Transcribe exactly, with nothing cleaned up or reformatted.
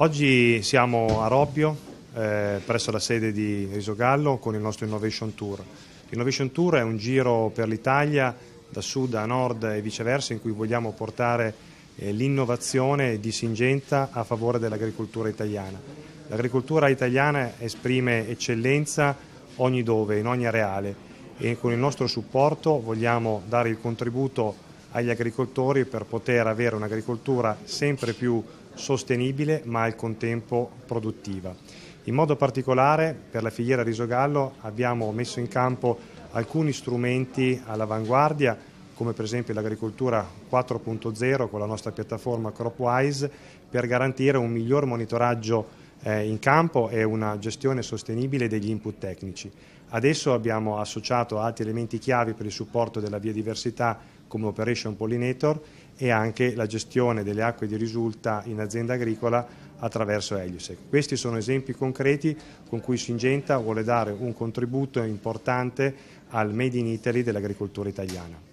Oggi siamo a Robbio, eh, presso la sede di Risogallo, con il nostro Innovation Tour. L'Innovation Tour è un giro per l'Italia, da sud a nord e viceversa, in cui vogliamo portare eh, l'innovazione di Syngenta a favore dell'agricoltura italiana. L'agricoltura italiana esprime eccellenza ogni dove, in ogni areale, e con il nostro supporto vogliamo dare il contributo agli agricoltori per poter avere un'agricoltura sempre più sostenibile ma al contempo produttiva. In modo particolare per la filiera Risogallo abbiamo messo in campo alcuni strumenti all'avanguardia, come per esempio l'agricoltura quattro punto zero con la nostra piattaforma CropWise, per garantire un miglior monitoraggio eh, in campo e una gestione sostenibile degli input tecnici. Adesso abbiamo associato altri elementi chiavi per il supporto della biodiversità come Operation Pollinator e anche la gestione delle acque di risulta in azienda agricola attraverso Elusec. Questi sono esempi concreti con cui Syngenta vuole dare un contributo importante al Made in Italy dell'agricoltura italiana.